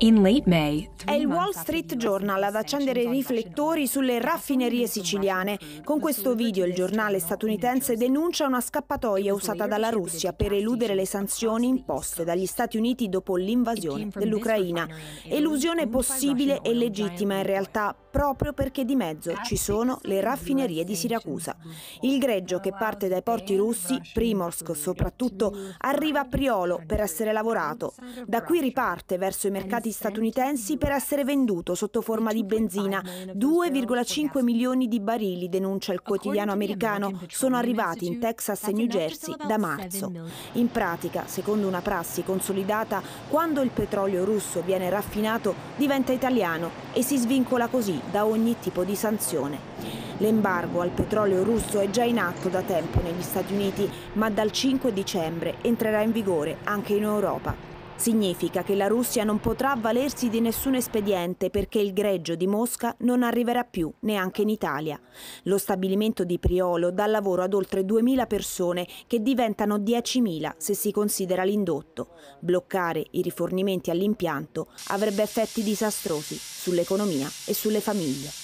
È il Wall Street Journal ad accendere i riflettori sulle raffinerie siciliane. Con questo video il giornale statunitense denuncia una scappatoia usata dalla Russia per eludere le sanzioni imposte dagli Stati Uniti dopo l'invasione dell'Ucraina. Elusione possibile e legittima in realtà, proprio perché di mezzo ci sono le raffinerie di Siracusa. Il greggio che parte dai porti russi, Primorsk soprattutto, arriva a Priolo per essere lavorato. Da qui riparte verso i mercati statunitensi per essere venduto sotto forma di benzina. 2,5 milioni di barili, denuncia il quotidiano americano, sono arrivati in Texas e New Jersey da marzo. In pratica, secondo una prassi consolidata, quando il petrolio russo viene raffinato diventa italiano e si svincola così da ogni tipo di sanzione. L'embargo al petrolio russo è già in atto da tempo negli Stati Uniti, ma dal 5 dicembre entrerà in vigore anche in Europa. Significa che la Russia non potrà avvalersi di nessun espediente perché il greggio di Mosca non arriverà più neanche in Italia. Lo stabilimento di Priolo dà lavoro ad oltre 2.000 persone che diventano 10.000 se si considera l'indotto. Bloccare i rifornimenti all'impianto avrebbe effetti disastrosi sull'economia e sulle famiglie.